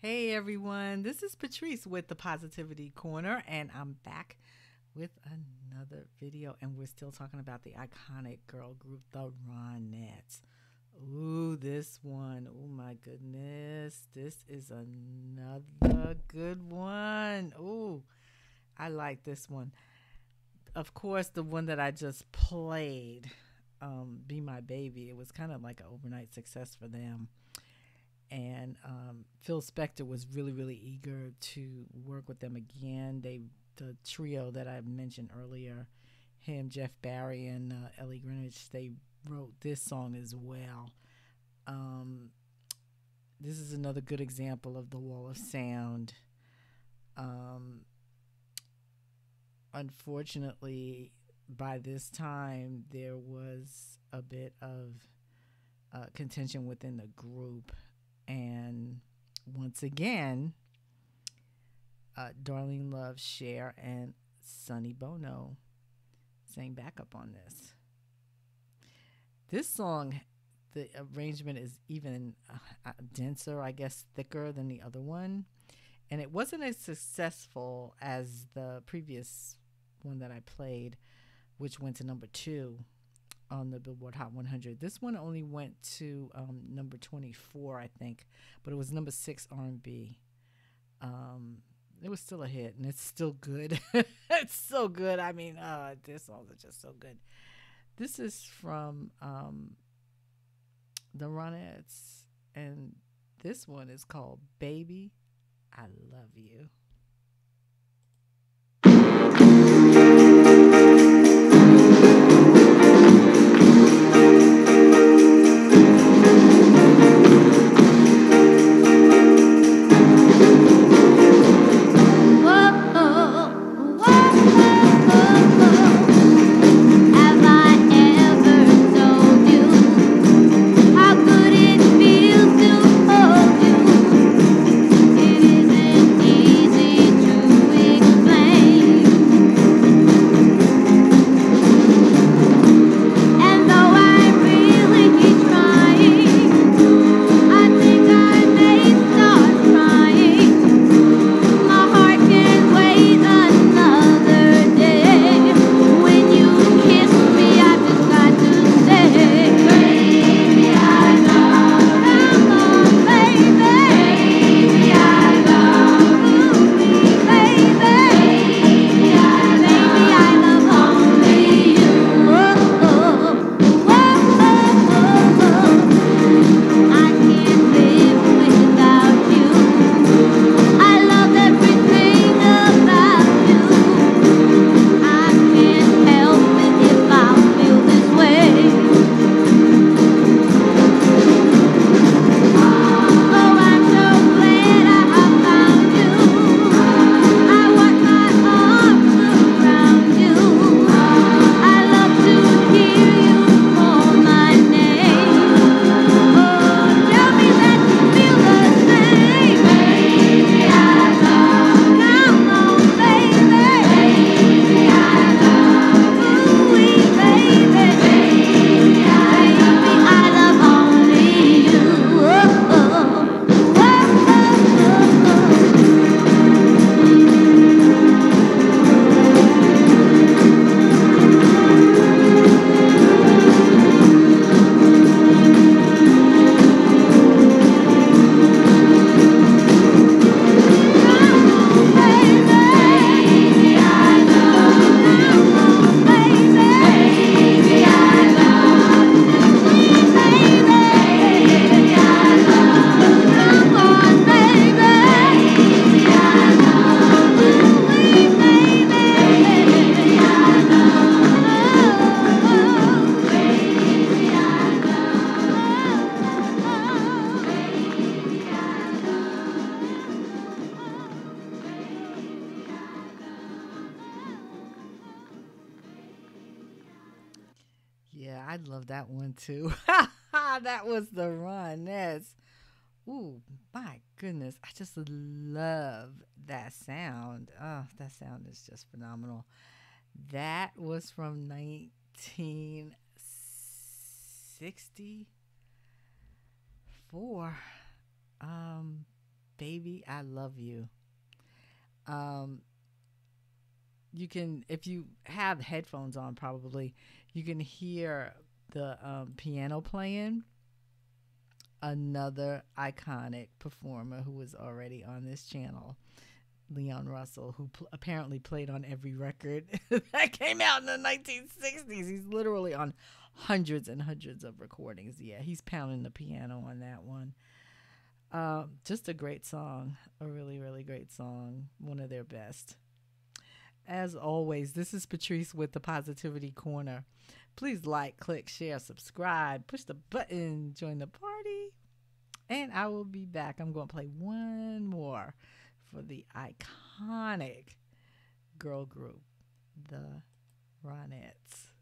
Hey everyone, this is Patrice with the Positivity Corner, and I'm back with another video. And we're still talking about the iconic girl group, the Ronettes. Ooh, this one, oh my goodness, this is another good one. Ooh, I like this one. Of course, the one that I just played, Be My Baby, it was kind of like an overnight success for them. And Phil Spector was really, really eager to work with them again. The trio that I mentioned earlier, him, Jeff Barry, and Ellie Greenwich, they wrote this song as well. Um, this is another good example of the wall of sound. Um, Unfortunately, by this time, there was a bit of contention within the group. And once again, Darlene Love, Cher, and Sonny Bono sang backup on this. This song, the arrangement is even denser, I guess, thicker than the other one. And it wasn't as successful as the previous one that I played, which went to number 2 on the Billboard Hot 100. This one only went to number 24, I think, but it was number 6 R&B. It was still a hit, and it's still good. It's so good. I mean, their songs are just so good. This is from the Ronettes, and this one is called Baby, I Love You. Yeah, I love that one too. That was the Ronettes. Ooh, my goodness. I just love that sound. Oh, that sound is just phenomenal. That was from 1964. Baby Baby, I Love You. Um, you can, if you have headphones on, probably, you can hear the piano playing. Another iconic performer who was already on this channel, Leon Russell, who apparently played on every record that came out in the 1960s. He's literally on hundreds and hundreds of recordings. Yeah, he's pounding the piano on that one. Just a great song, a really, really great song, one of their best. As always, this is Patrice with the Positivity Corner. Please like, click, share, subscribe, push the button, join the party, and I will be back. I'm going to play one more for the iconic girl group, the Ronettes.